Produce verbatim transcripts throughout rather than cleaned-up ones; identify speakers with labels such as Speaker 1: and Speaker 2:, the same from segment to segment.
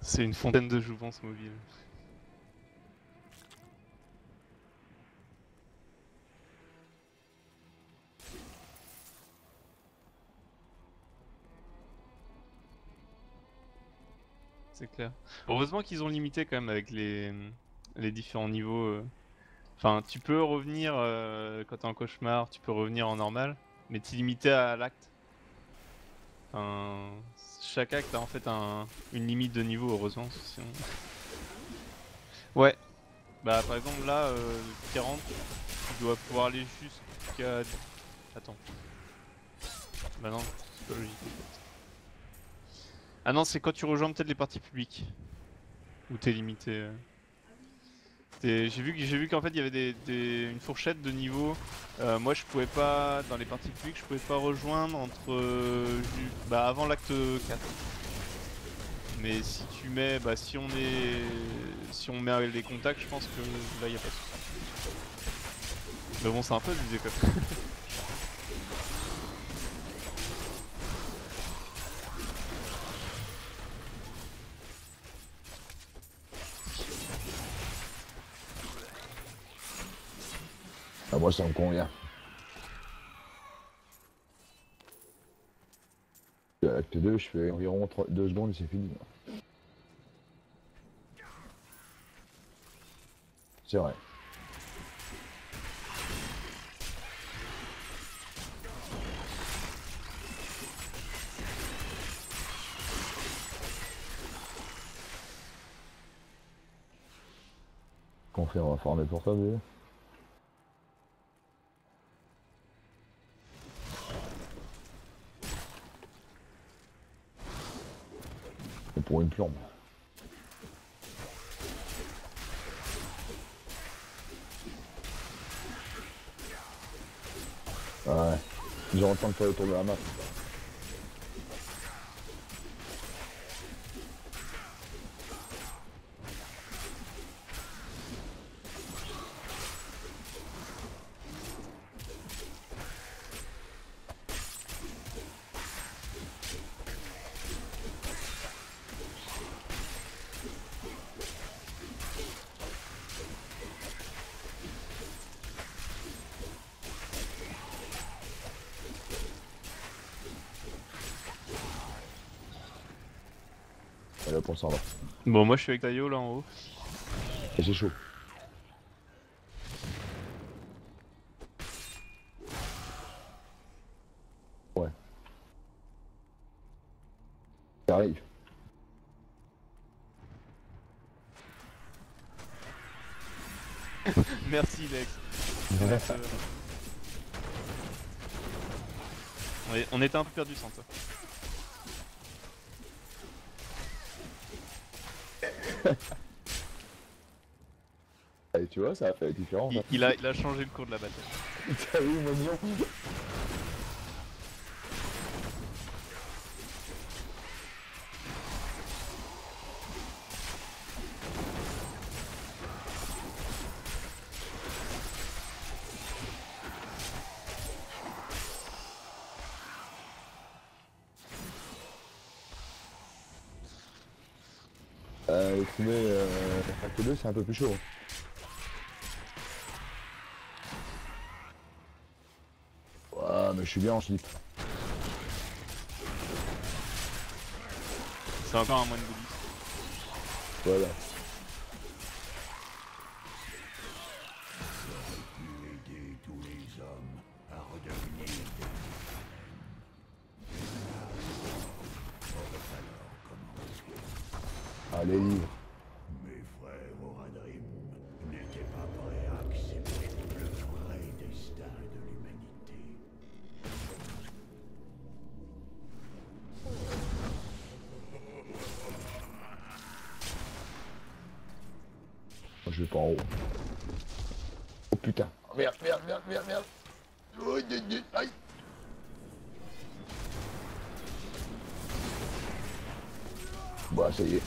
Speaker 1: C'est une fontaine de jouvence mobile. C'est clair. Heureusement qu'ils ont limité quand même avec les, les différents niveaux. euh. Enfin, tu peux revenir euh, quand t'es en cauchemar, tu peux revenir en normal, mais t'es limité à l'acte. Enfin, chaque acte a en fait un, une limite de niveau, heureusement. Sinon... Ouais, bah par exemple là, euh, quarante, tu dois pouvoir aller jusqu'à... Attends. Bah non, c'est pas logique en fait. Ah non, c'est quand tu rejoins peut-être les parties publiques, où t'es limité. euh. T'es- J'ai vu que j'ai vu qu'en fait il y avait des, des- une fourchette de niveau. Euh, moi je pouvais pas, dans les parties publiques, je pouvais pas rejoindre entre euh, ju- bah, avant l'acte quatre. Mais si tu mets, bah si on est, si on met les contacts, je pense que là y a pas de souci. Mais bon, c'est un peu abusé quand même.
Speaker 2: Ah, moi, ça me convient. Acte deux, je fais environ deux secondes et c'est fini. C'est vrai. Qu'on fait, on va former pour ça déjà. Et pour une plombe. Ouais. J'aurais le temps de faire le tour de la map. Allez hop, on s'en va.
Speaker 1: Bon, moi je suis avec Tayo là en haut.
Speaker 2: Et c'est chaud. Ouais. Ça arrive.
Speaker 1: Merci Lex. Lex, euh, on, est- on était un peu perdu sans toi.
Speaker 2: Et tu vois, ça a fait la différence.
Speaker 1: Il,
Speaker 2: Hein.
Speaker 1: il a, il a changé le cours de la bataille.
Speaker 2: T'as vu mon lion? Euh, trouver euh, acte deux, c'est un peu plus chaud. Ouais, mais je suis bien en slip.
Speaker 1: C'est encore un moine bouddhiste.
Speaker 2: Voilà.
Speaker 3: Aider tous les hommes à redevenir des aurait alors commencé.
Speaker 2: Allez, livre.
Speaker 3: Mes frères Oradrim n'étaient pas prêts à accepter le vrai destin de l'humanité.
Speaker 2: Moi, je vais pas en haut. Oh putain. Oh, merde, merde, merde, merde, merde. Oh, aïe, aïe, aïe. Bah, ça y est.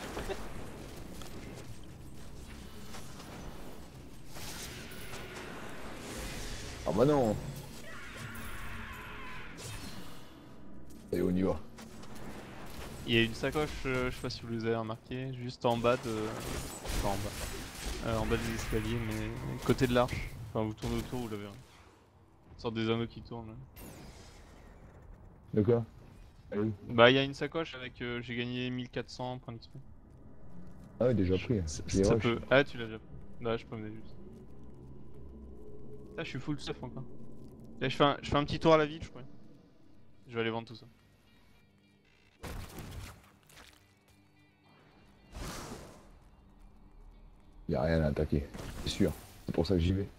Speaker 2: Ah bah non. Et on y va.
Speaker 1: Il y a une sacoche, euh, je sais pas si vous les avez remarqué, juste en bas de... Enfin en bas. Euh, en bas des escaliers, mais côté de l'arche. Enfin vous tournez autour, vous l'avez. Hein. Une sorte des anneaux qui tournent.
Speaker 2: De quoi? Ah oui.
Speaker 1: Bah il y a une sacoche avec... euh, j'ai gagné mille quatre cents points d'X P.
Speaker 2: Ah ouais, déjà
Speaker 1: Je-
Speaker 2: pris.
Speaker 1: Ça,
Speaker 2: Je les
Speaker 1: ça
Speaker 2: rush.
Speaker 1: peut... Ah tu l'as déjà pris. Là je peux mener juste. Ah je suis full stuff encore. Là je fais un, je fais un petit tour à la ville je crois. Je vais aller vendre tout ça.
Speaker 2: Y a rien à attaquer, c'est sûr. C'est pour ça que j'y vais.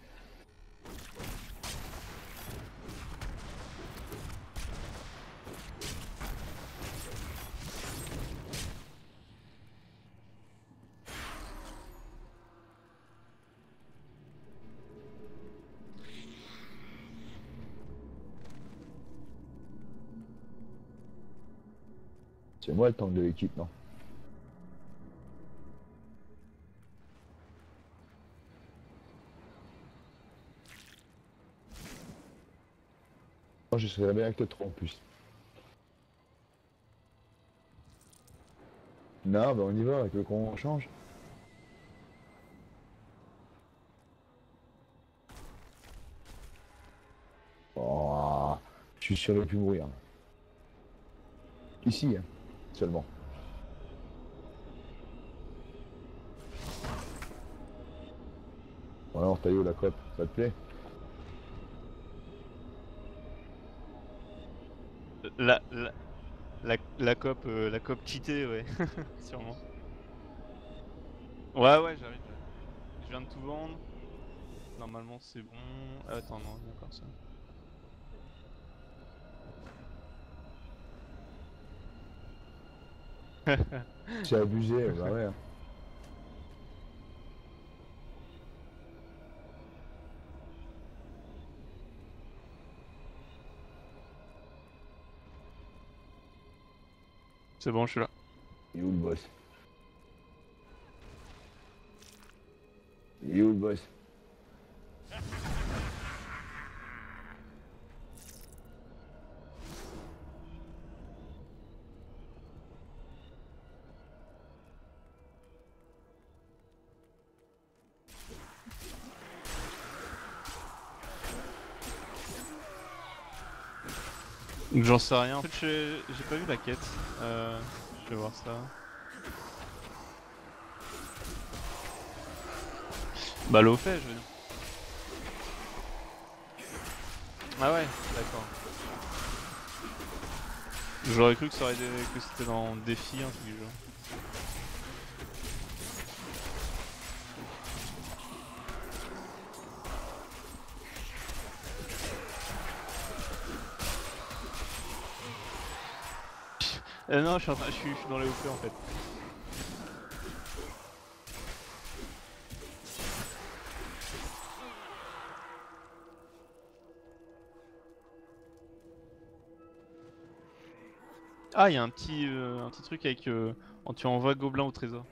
Speaker 2: C'est moi le tank de l'équipe, non? Moi je serais bien avec le trois en plus. Non, bah on y va, avec le qu'on change. Oh, je suis sûr de plus mourir. Ici, hein, seulement. Bon alors, Taillot, la cope, ça te plaît?
Speaker 1: La, la, la, la cop, euh, la cop cheatée ouais. Sûrement. Ouais ouais j'arrive, j'arrive. Je viens de tout vendre. Normalement c'est bon. Attends non, il y a encore ça.
Speaker 2: C'est abusé, bah ouais. Hein.
Speaker 1: C'est bon, je suis là.
Speaker 2: Il est où le boss? Il est où le boss?
Speaker 1: J'en sais rien. En fait, j'ai j'ai pas vu la quête. Euh, je vais voir ça. Bah, l'eau fait, je veux dire. Ah ouais, d'accord. J'aurais cru que ça aurait des... que c'était dans défi, un truc du genre. Euh, non, je suis, en train... je, suis... je suis dans les O P en fait. Ah, il y a un petit, euh, un petit truc avec... Euh... quand tu envoies gobelin au trésor.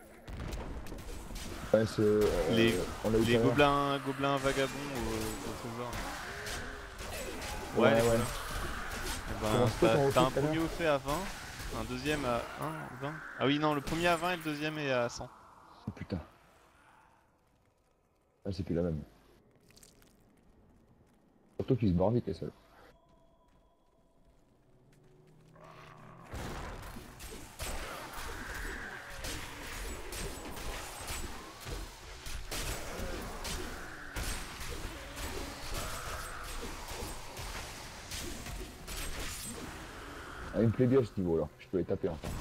Speaker 2: Ouais, c'est... Euh,
Speaker 1: Les,
Speaker 2: on l'a eu
Speaker 1: les
Speaker 2: tout à l'heure.
Speaker 1: gobelins, gobelins vagabonds au, au trésor. Ouais,
Speaker 2: Ouais,
Speaker 1: les
Speaker 2: ouais.
Speaker 1: voilà. Eh
Speaker 2: Comment
Speaker 1: ben,
Speaker 2: se fait
Speaker 1: t'as
Speaker 2: qu'on
Speaker 1: t'as un
Speaker 2: refait tout à
Speaker 1: premier
Speaker 2: l'heure?
Speaker 1: au fait à vingt, un deuxième à un, vingt. Ah oui, non, le premier à vingt et le deuxième est à cent.
Speaker 2: Oh putain. Ah, c'est plus la même. Surtout qu'il se barre vite les seuls. Ah, il me plaît bien ce niveau là, je peux les taper enfin.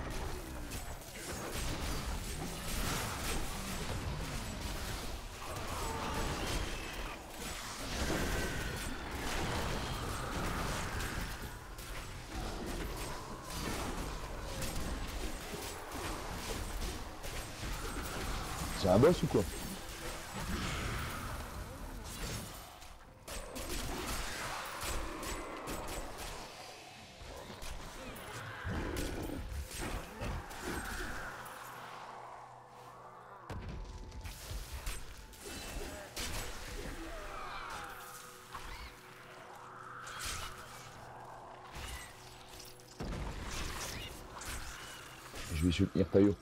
Speaker 2: C'est un boss ou quoi? je vais soutenir Tayo.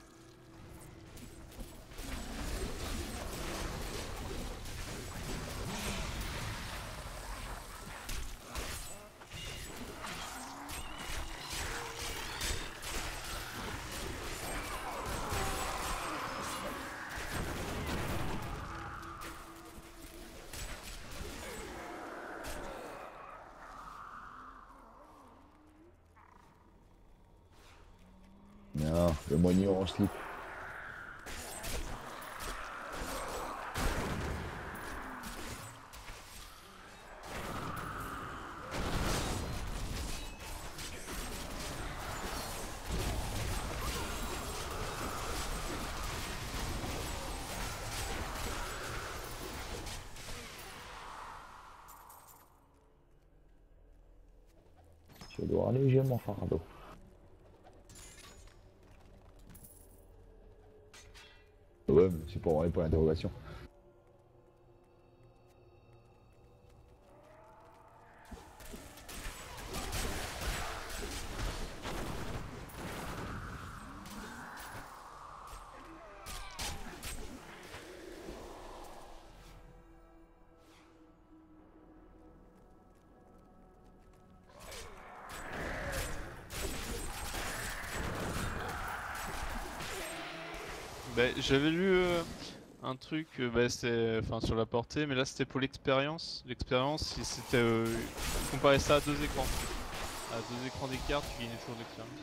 Speaker 2: Non, le moignon en slip. Je dois alléger mon fardeau. Ouais, mais c'est pour répondre à l'interrogation.
Speaker 1: Bah, j'avais lu euh, un truc, euh, bah, c'était enfin sur la portée, mais là c'était pour l'expérience. L'expérience, si c'était euh, comparer ça à deux écrans. À deux écrans d'écart, tu gagnais toujours de l'expérience.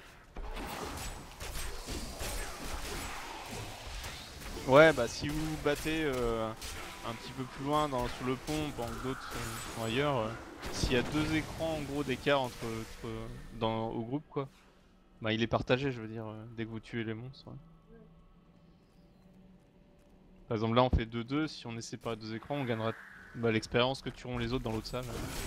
Speaker 1: Ouais, bah si vous vous battez euh, un petit peu plus loin dans, sur le pont, pendant que d'autres sont, sont ailleurs, euh, s'il y a deux écrans en gros d'écart entre, entre dans au groupe quoi, bah il est partagé, je veux dire, euh, dès que vous tuez les monstres. Ouais. Par exemple là on fait deux deux, si on est séparé de deux écrans, on gagnera bah, l'expérience que tueront les autres dans l'autre salle.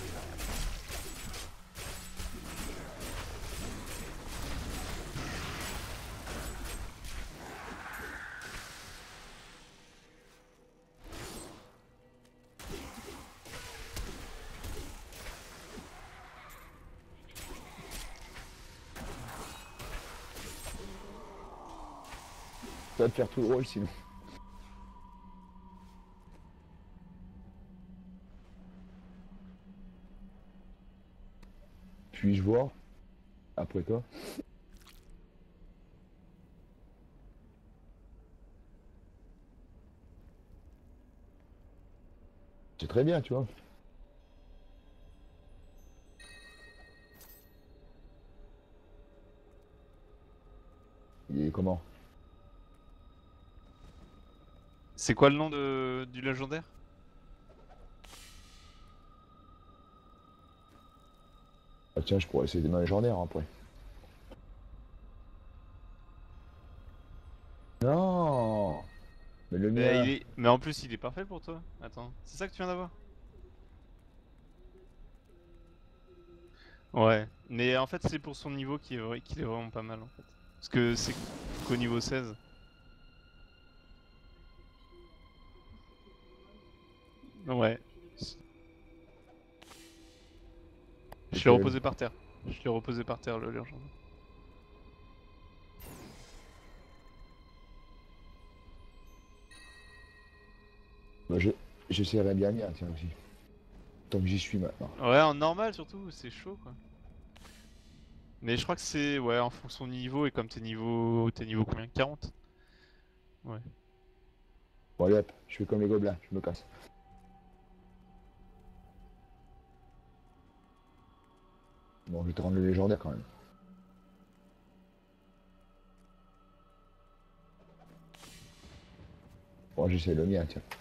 Speaker 2: Ça va te faire tout drôle sinon. Puis-je voir après toi? C'est très bien, tu vois. Il est comment?
Speaker 1: C'est quoi le nom de, du légendaire?
Speaker 2: Ah tiens, je pourrais essayer des mains légendaires après. Non! Mais le
Speaker 1: Bah,
Speaker 2: mien!
Speaker 1: il est... Mais en plus il est parfait pour toi. Attends, c'est ça que tu viens d'avoir? Ouais, mais en fait c'est pour son niveau qu'il est, vrai- qu'il est vraiment pas mal en fait. Parce que c'est qu'au niveau seize. Ouais. Je l'ai
Speaker 2: Lequel?
Speaker 1: reposé par terre. Je l'ai reposé par terre le légendaire.
Speaker 2: Bah, je... J'essaierai bien le mien, tiens aussi. Tant que j'y suis maintenant.
Speaker 1: Ouais, en normal surtout, c'est chaud quoi. Mais je crois que c'est ouais en fonction du niveau et comme t'es niveau. T'es niveau combien? quarante? Ouais.
Speaker 2: Bon allez hop, je fais comme les gobelins, je me casse. Bon, je vais te rendre le légendaire quand même. Bon, j'essaie le mien, tiens.